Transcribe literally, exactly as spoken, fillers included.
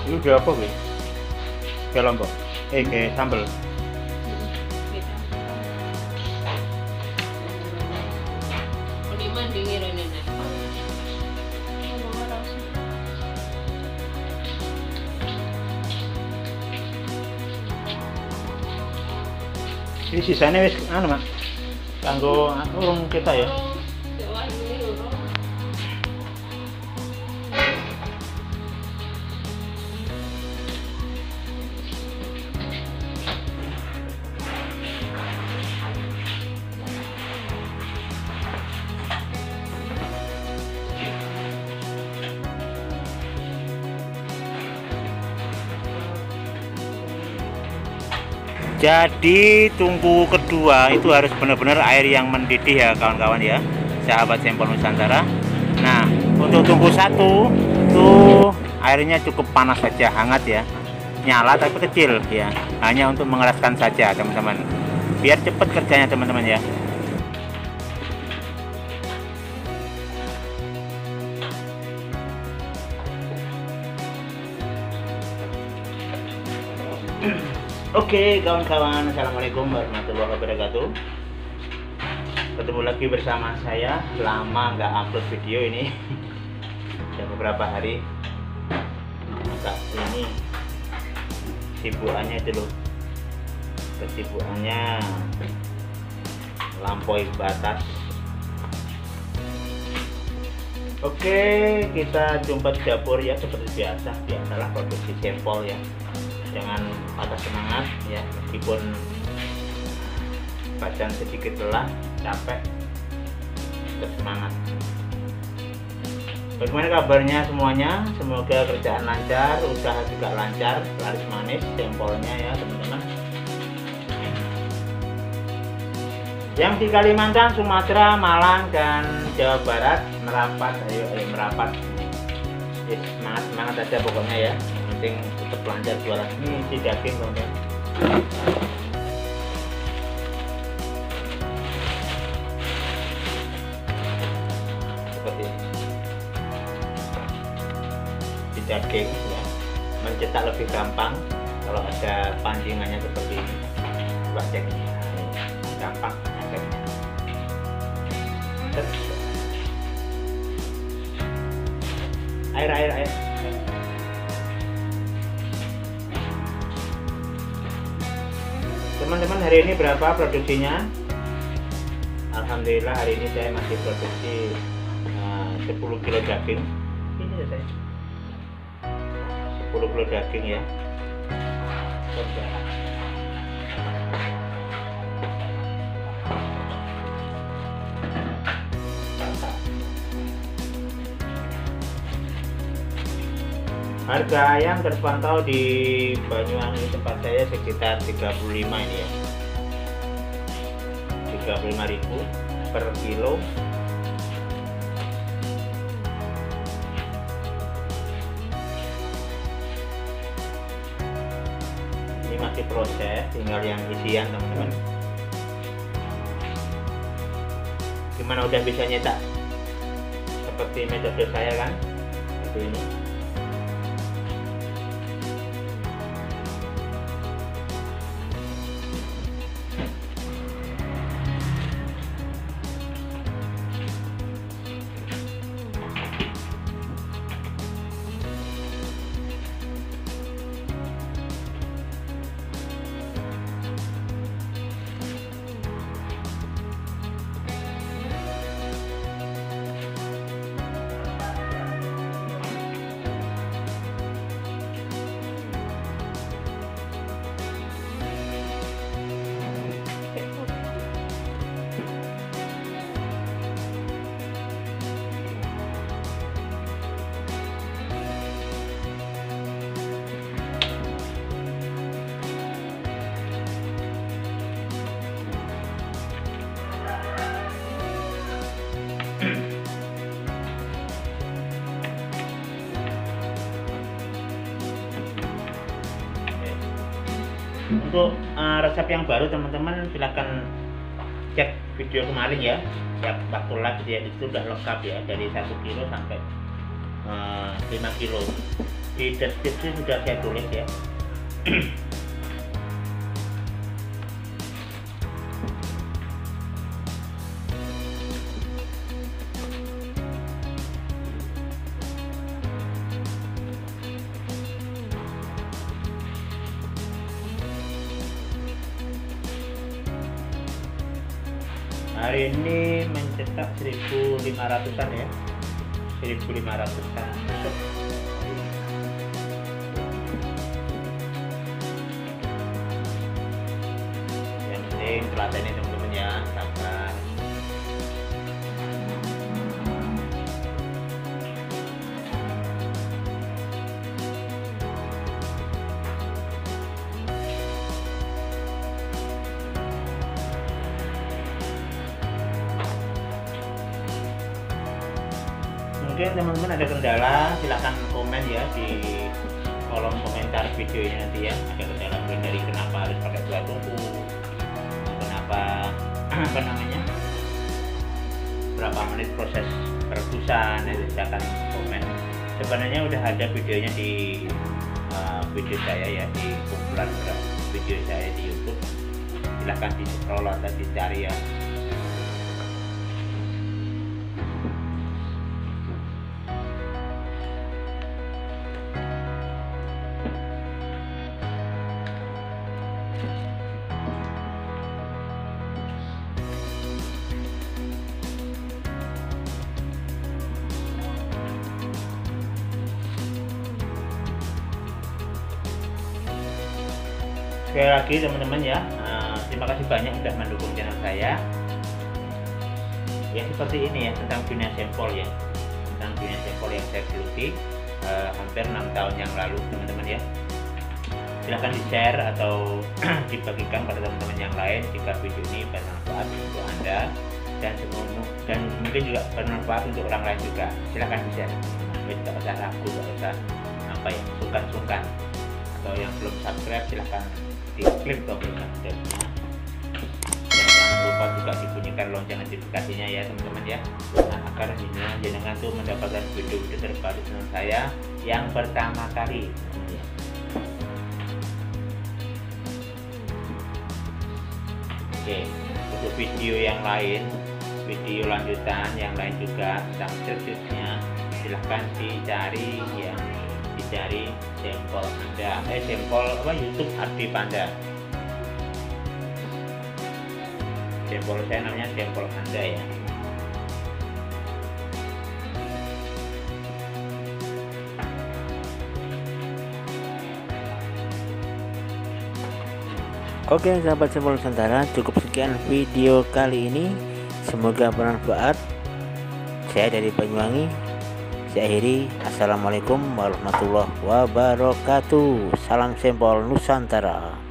Itu udah apa gue? Kayak lombok. Eh kayak sambel. Ini sisanya wis anu mak. Kanggo urung kita ya. Jadi tungku kedua itu harus benar-benar air yang mendidih ya kawan-kawan ya, sahabat Sempol Nusantara. Nah untuk tungku satu tuh airnya cukup panas saja, hangat ya, nyala tapi kecil ya, hanya untuk mengeraskan saja teman-teman, biar cepat kerjanya teman-teman ya. Oke kawan-kawan, assalamualaikum warahmatullahi wabarakatuh. Ketemu lagi bersama saya. Lama nggak upload video ini, sudah beberapa hari. Masa ini sibukannya itu loh, kesibukannya lampaui batas. Oke, kita jumpa di dapur ya, seperti biasa. Biasalah produksi Sempol ya, jangan patah semangat ya, meskipun badan sedikit lelah, capek, tetap semangat. Bagaimana kabarnya semuanya? Semoga kerjaan lancar, usaha juga lancar, laris manis Sempolnya ya teman-teman. Yang di Kalimantan, Sumatera, Malang, dan Jawa Barat merapat, ayo, ayo merapat. Yes, semangat semangat aja pokoknya ya. Penting tetap lancar jualan. Ini si daging teman-teman. Seperti ini. Si daging ya. Mencetak lebih gampang kalau ada pancingannya seperti ini. Coba cek ini. Gampang efeknya. Air air air. Teman-teman, hari ini berapa produksinya? Alhamdulillah hari ini saya masih produksi uh, sepuluh kilo daging. Ini ya saya sepuluh kilo daging ya. Harga ayam terpantau di Banyuwangi tempat saya sekitar tiga puluh lima ini ya, tiga puluh lima ribu per kilo. Ini masih proses, tinggal yang isian teman-teman. Gimana, udah bisa nyetak seperti metode saya kan, seperti ini. Untuk uh, resep yang baru teman-teman silahkan cek video kemarin ya, siap waktu live ya, itu sudah lengkap ya, dari satu kilo sampai uh, lima kilo di deskripsi sudah saya tulis ya. Hari ini mencetak seribu lima ratusan ya, seribu lima ratusan. Yang penting telaten ini teman-teman ya, sabar. Mungkin teman-teman ada kendala, silahkan komen ya di kolom komentar video ini nanti ya. Ada kendala mungkin dari kenapa harus pakai dua tungku, kenapa apa namanya, berapa menit proses perebusan, itu silahkan komen. Sebenarnya udah ada videonya di uh, video saya ya, di kumpulan video saya di YouTube. Silahkan di scroll atau dicari ya. Sekali lagi teman-teman ya, uh, terima kasih banyak sudah mendukung channel saya. Ya seperti ini ya, tentang dunia sampel ya, tentang dunia sampel yang saya geluti uh, hampir enam tahun yang lalu teman-teman ya. Silahkan di share atau dibagikan pada teman-teman yang lain jika video ini bermanfaat untuk Anda dan semua, dan mungkin juga bermanfaat untuk orang lain juga. Silahkan di share, tidak usah ragu, tidak usah apa ya, sungkan-sungkan. Atau yang belum subscribe silahkan diklik tombol subscribe-nya, dan jangan lupa juga dibunyikan lonceng notifikasinya ya teman-teman ya, nah, agar jenengan tuh mendapatkan video-video terbaru channel saya yang pertama kali. Oke, untuk video yang lain, video lanjutan yang lain juga tentang tips-tipsnya, silahkan dicari ya, dicari sampel Anda, eh sampel apa YouTube Ardi Panda. Sampel saya namanya sampel Anda ya. Oke sahabat sampel Nusantara, cukup sekian video kali ini, semoga bermanfaat. Saya dari Banyuwangi, saya akhiri. Assalamualaikum warahmatullahi wabarakatuh. Salam sampel Nusantara.